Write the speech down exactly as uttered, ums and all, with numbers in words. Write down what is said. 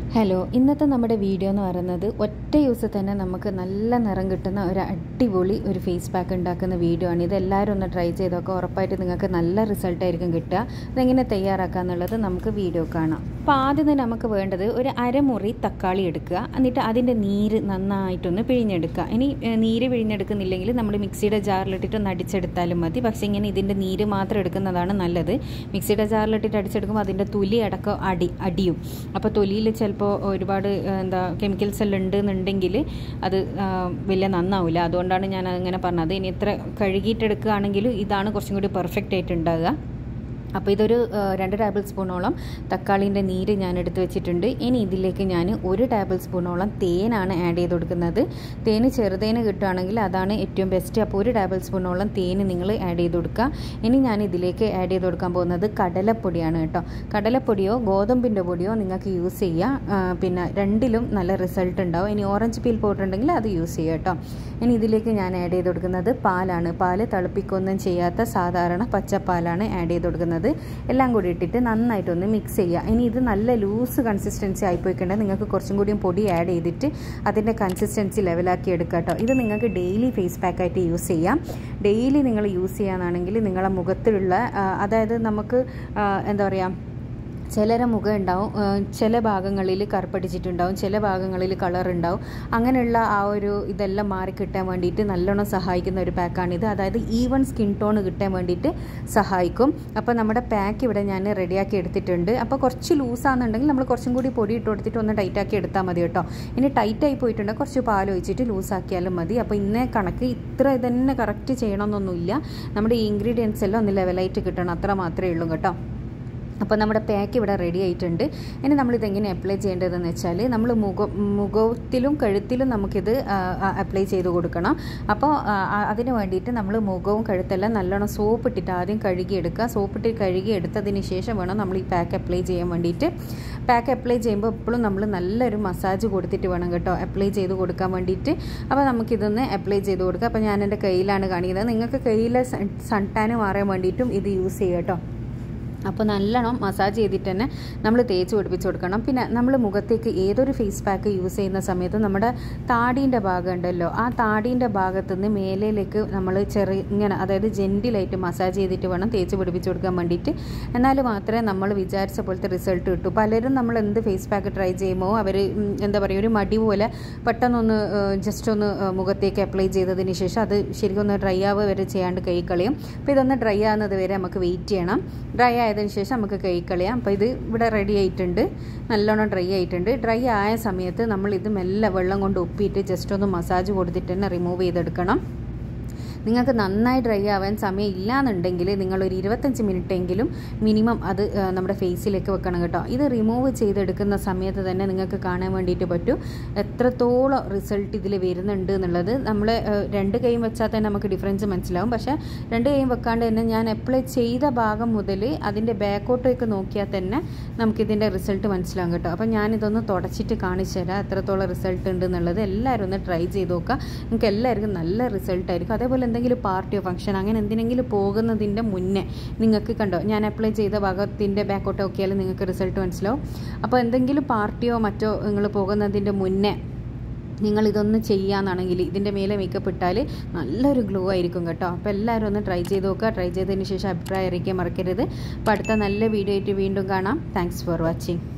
Hello, ഇന്നത്തെ നമ്മുടെ video എന്ന് പറയുന്നത് ഒറ്റ യൂസ് തന്നെ നമുക്ക് നല്ല നിറം കിട്ടുന്ന ഒരു അടിപൊളി ഒരു ഫേസ് പാക്ക് ഉണ്ടാക്കുന്ന വീഡിയോ ആണ്. ഇതെല്ലാവരും ഒന്ന് ട്രൈ ചെയ്തൊക്കെ ഉറപ്പായിട്ട് നിങ്ങൾക്ക് നല്ല റിസൾട്ടായിരിക്കും കിട്ടുക. അതെങ്ങനെ തയ്യാറാക്കുക എന്നുള്ളത് നമുക്ക് വീഡിയോ കാണാം. അപ്പോൾ ആദ്യം തന്നെ നമുക്ക് വേണ്ടത് ഒരു അരമുറി തക്കാളി എടുക്കുക. എന്നിട്ട് അതിൻ്റെ നീര് നന്നായിട്ടൊന്ന് പിഴിഞ്ഞെടുക്കുക. ഇനി നീര് പിഴിഞ്ഞെടുക്കുന്നില്ലെങ്കിൽ നമ്മൾ മിക്സിയുടെ ജാറിലിട്ടിട്ട് ഒന്ന് അടിച്ചെടുത്താലും മതി. പക്ഷേ ഇങ്ങനെ ഇതിൻ്റെ നീര് മാത്രം എടുക്കുന്നതാണ് നല്ലത്. മിക്സിയുടെ ജാറിലിട്ടിട്ട് അടിച്ചെടുക്കുമ്പോൾ അതിൻ്റെ തൊലി അടക്കം അടി അടിയും അപ്പോൾ തൊലിയിൽ ചിലപ്പോൾ ഒരുപാട് എന്താ കെമിക്കൽസ് എല്ലാം ഉണ്ടെന്നുണ്ടെങ്കിൽ അത് വലിയ നന്നാവില്ല. അതുകൊണ്ടാണ് ഞാൻ അങ്ങനെ പറഞ്ഞത്. ഇനി എത്ര കഴുകിയിട്ടെടുക്കുകയാണെങ്കിലും ഇതാണ് കുറച്ചും കൂടി പെർഫെക്റ്റ് ആയിട്ട് ഉണ്ടാകുക. അപ്പോൾ ഇതൊരു രണ്ട് ടേബിൾ സ്പൂണോളം തക്കാളീൻ്റെ നീര് ഞാൻ എടുത്ത് വെച്ചിട്ടുണ്ട്. ഇനി ഇതിലേക്ക് ഞാൻ ഒരു ടേബിൾ സ്പൂണോളം തേനാണ് ആഡ് ചെയ്ത് കൊടുക്കുന്നത്. തേന് ചെറുതേന് കിട്ടുകയാണെങ്കിൽ അതാണ് ഏറ്റവും ബെസ്റ്റ്. അപ്പോൾ ഒരു ടേബിൾ സ്പൂണോളം തേന് നിങ്ങൾ ആഡ് ചെയ്ത് കൊടുക്കുക. ഇനി ഞാൻ ഇതിലേക്ക് ആഡ് ചെയ്ത് കൊടുക്കാൻ പോകുന്നത് കടലപ്പൊടിയാണ് കേട്ടോ. കടലപ്പൊടിയോ ഗോതമ്പിൻ്റെ പൊടിയോ നിങ്ങൾക്ക് യൂസ് ചെയ്യുക. പിന്നെ രണ്ടിലും നല്ല റിസൾട്ട് ഉണ്ടാവും. ഇനി ഓറഞ്ച് പീൽ പൗഡർ ഉണ്ടെങ്കിൽ അത് യൂസ് ചെയ്യുക കേട്ടോ. ഇനി ഇതിലേക്ക് ഞാൻ ആഡ് ചെയ്ത് കൊടുക്കുന്നത് പാലാണ്. പാല് തിളപ്പിക്കൊന്നും ചെയ്യാത്ത സാധാരണ പച്ചപ്പാലാണ് ആഡ് ചെയ്ത് കൊടുക്കുന്നത്. എല്ലാം കൂടി ഇട്ടിട്ട് നന്നായിട്ടൊന്ന് മിക്സ് ചെയ്യുക. ഇനി ഇത് നല്ല ലൂസ് കൺസിസ്റ്റൻസി ആയിപ്പോയിക്കേണ്ടത് നിങ്ങൾക്ക് കുറച്ചും കൂടിയും പൊടി ആഡ് ചെയ്തിട്ട് അതിൻ്റെ കൺസിസ്റ്റൻസി ലെവലാക്കി എടുക്കുക കേട്ടോ. ഇത് നിങ്ങൾക്ക് ഡെയിലി ഫേസ് പാക്കായിട്ട് യൂസ് ചെയ്യാം. ഡെയിലി നിങ്ങൾ യൂസ് ചെയ്യാനാണെങ്കിൽ നിങ്ങളുടെ മുഖത്തിലുള്ള അതായത് നമുക്ക് എന്താ പറയുക, ചിലരെ മുഖം ഉണ്ടാവും, ചില ഭാഗങ്ങളിൽ കറുപ്പടിച്ചിട്ടുണ്ടാവും, ചില ഭാഗങ്ങളിൽ കളർ ഉണ്ടാവും. അങ്ങനെയുള്ള ആ ഒരു ഇതെല്ലാം മാറി കിട്ടാൻ വേണ്ടിയിട്ട് നല്ലോണം സഹായിക്കുന്ന ഒരു പാക്കാണിത്. അതായത് ഈവൺ സ്കിൻ ടോൺ കിട്ടാൻ വേണ്ടിയിട്ട് സഹായിക്കും. അപ്പോൾ നമ്മുടെ പാക്ക് ഇവിടെ ഞാൻ റെഡിയാക്കി എടുത്തിട്ടുണ്ട്. അപ്പോൾ കുറച്ച് ലൂസാണെന്നുണ്ടെങ്കിൽ നമ്മൾ കുറച്ചും കൂടി പൊടി ഇട്ട് കൊടുത്തിട്ട് ഒന്ന് ടൈറ്റാക്കി എടുത്താൽ മതി കേട്ടോ. ഇനി ടൈറ്റായി പോയിട്ടുണ്ടെങ്കിൽ കുറച്ച് പാൽ ഒഴിച്ചിട്ട് ലൂസാക്കിയാലും മതി. അപ്പോൾ ഇന്നേ കണക്ക് ഇത്ര ഇതന്നെ കറക്റ്റ് ചെയ്യണമെന്നൊന്നുമില്ല. നമ്മുടെ ഈ ഇൻഗ്രീഡിയൻസ് എല്ലാം ഒന്ന് ലെവലായിട്ട് കിട്ടണം, അത്ര മാത്രമേ ഉള്ളൂ കേട്ടോ. അപ്പോൾ നമ്മുടെ പാക്ക് ഇവിടെ റെഡി ആയിട്ടുണ്ട്. ഇനി നമ്മളിതെങ്ങനെ അപ്ലൈ ചെയ്യേണ്ടതെന്ന് വെച്ചാൽ നമ്മൾ മുഖം മുഖത്തിലും കഴുത്തിലും നമുക്കിത് അപ്ലൈ ചെയ്ത് കൊടുക്കണം. അപ്പോൾ അതിന് വേണ്ടിയിട്ട് നമ്മൾ മുഖവും കഴുത്തെല്ലാം നല്ലോണം സോപ്പ് ഇട്ടിട്ട് ആദ്യം കഴുകിയെടുക്കുക. സോപ്പിട്ട് കഴുകി എടുത്തതിന് ശേഷം വേണം നമ്മൾ ഈ പാക്ക് അപ്ലൈ ചെയ്യാൻ വേണ്ടിയിട്ട്. പാക്ക് അപ്ലൈ ചെയ്യുമ്പോൾ എപ്പോഴും നമ്മൾ നല്ലൊരു മസാജ് കൊടുത്തിട്ട് വേണം കേട്ടോ അപ്ലൈ ചെയ്ത് കൊടുക്കാൻ വേണ്ടിയിട്ട്. അപ്പോൾ നമുക്കിതൊന്ന് അപ്ലൈ ചെയ്ത് കൊടുക്കുക. അപ്പോൾ ഞാൻ എൻ്റെ കയ്യിലാണ് കാണിക്കുന്നത്. നിങ്ങൾക്ക് കയ്യിലെ സൺ ടാന് മാറാൻ വേണ്ടിയിട്ടും ഇത് യൂസ് ചെയ്യുക കേട്ടോ. അപ്പോൾ നല്ലോണം മസാജ് ചെയ്തിട്ട് തന്നെ നമ്മൾ തേച്ച് പിടിപ്പിച്ച് കൊടുക്കണം. പിന്നെ നമ്മൾ മുഖത്തേക്ക് ഏതൊരു ഫേസ് പാക്ക് യൂസ് ചെയ്യുന്ന സമയത്ത് നമ്മുടെ താടീൻ്റെ ഭാഗം ഉണ്ടല്ലോ, ആ താടീൻ്റെ ഭാഗത്തു നിന്ന് മേലേലേക്ക് നമ്മൾ ചെറിയ ഇങ്ങനെ അതായത് ജെൻറ്റിലായിട്ട് മസാജ് ചെയ്തിട്ട് വേണം തേച്ച് പിടിപ്പിച്ച് കൊടുക്കാൻ വേണ്ടിയിട്ട്. എന്നാൽ മാത്രമേ നമ്മൾ വിചാരിച്ച പോലത്തെ റിസൾട്ട് കിട്ടൂ. പലരും നമ്മൾ എന്ത് ഫേസ് പാക്ക് ട്രൈ ചെയ്യുമ്പോൾ അവർ എന്താ പറയുക ഒരു മടി പോലെ പെട്ടെന്നൊന്ന് ജസ്റ്റ് ഒന്ന് മുഖത്തേക്ക് അപ്ലൈ ചെയ്തതിന് ശേഷം അത് ശരിക്കും ഒന്ന് ഡ്രൈ ആവുക വരെ ചെയ്യാണ്ട് കൈ കളയും. അപ്പോൾ ഇതൊന്ന് ഡ്രൈ ആകുന്നത് വരെ നമുക്ക് വെയിറ്റ് ചെയ്യണം. ഡ്രൈ ആയതിനു ശേഷം നമുക്ക് കൈ കളയാം. അപ്പോൾ ഇത് ഇവിടെ റെഡി ആയിട്ടുണ്ട്, നല്ലോണം ഡ്രൈ ആയിട്ടുണ്ട്. ഡ്രൈ ആയ സമയത്ത് നമ്മൾ ഇത് മെല്ലെ വെള്ളം കൊണ്ട് ഉപ്പിയിട്ട് ജസ്റ്റ് ഒന്ന് മസാജ് കൊടുത്തിട്ട് തന്നെ റിമൂവ് ചെയ്തെടുക്കണം. നിങ്ങൾക്ക് നന്നായി ഡ്രൈ ആവാൻ സമയം ഇല്ലയെന്നുണ്ടെങ്കിൽ നിങ്ങളൊരു ഇരുപത്തഞ്ച് മിനിറ്റ് എങ്കിലും മിനിമം അത് നമ്മുടെ ഫേസിലേക്ക് വെക്കണം കേട്ടോ. ഇത് റിമൂവ് ചെയ്തെടുക്കുന്ന സമയത്ത് തന്നെ നിങ്ങൾക്ക് കാണാൻ വേണ്ടിയിട്ട് പറ്റും എത്രത്തോളം റിസൾട്ട് ഇതിൽ വരുന്നുണ്ട് എന്നുള്ളത്. നമ്മൾ രണ്ട് കൈയും വെച്ചാൽ തന്നെ നമുക്ക് ഡിഫറൻസ് മനസ്സിലാവും. പക്ഷേ രണ്ട് കൈയും വെക്കാണ്ട് തന്നെ ഞാൻ അപ്ലൈ ചെയ്ത ഭാഗം മുതൽ അതിൻ്റെ ബാക്കോട്ടേക്ക് നോക്കിയാൽ തന്നെ നമുക്കിതിൻ്റെ റിസൾട്ട് മനസ്സിലാവും കേട്ടോ. അപ്പോൾ ഞാനിതൊന്ന് തുടച്ചിട്ട് കാണിച്ചു തരാം എത്രത്തോളം റിസൾട്ട് ഉണ്ട് എന്നുള്ളത്. എല്ലാവരും ഒന്ന് ട്രൈ ചെയ്ത് നോക്കുക. നിങ്ങൾക്ക് എല്ലാവർക്കും നല്ല റിസൾട്ടായിരിക്കും. അതേപോലെ എന്തെങ്കിലും പാർട്ടിയോ ഫംഗ്ഷൻ അങ്ങനെ എന്തിനെങ്കിലും പോകുന്നതിൻ്റെ മുന്നേ നിങ്ങൾക്ക് കണ്ടോ ഞാൻ അപ്ലൈ ചെയ്ത ഭാഗത്തിൻ്റെ ബാക്കോട്ട് നോക്കിയാൽ നിങ്ങൾക്ക് റിസൾട്ട് മനസ്സിലാവും. അപ്പോൾ എന്തെങ്കിലും പാർട്ടിയോ മറ്റോ നിങ്ങൾ പോകുന്നതിൻ്റെ മുന്നേ നിങ്ങളിതൊന്ന് ചെയ്യാന്നാണെങ്കിൽ ഇതിൻ്റെ മേലെ മേക്കപ്പ് ഇട്ടാൽ നല്ലൊരു ഗ്ലോ ആയിരിക്കും കേട്ടോ. അപ്പോൾ എല്ലാവരും ഒന്ന് ട്രൈ ചെയ്ത് നോക്കുക. ട്രൈ ചെയ്തതിന് ശേഷം അഭിപ്രായം അറിയിക്കാൻ മറക്കരുത്. അപ്പോൾ അടുത്ത നല്ല വീഡിയോ ആയിട്ട് വീണ്ടും കാണാം. Thanks for watching.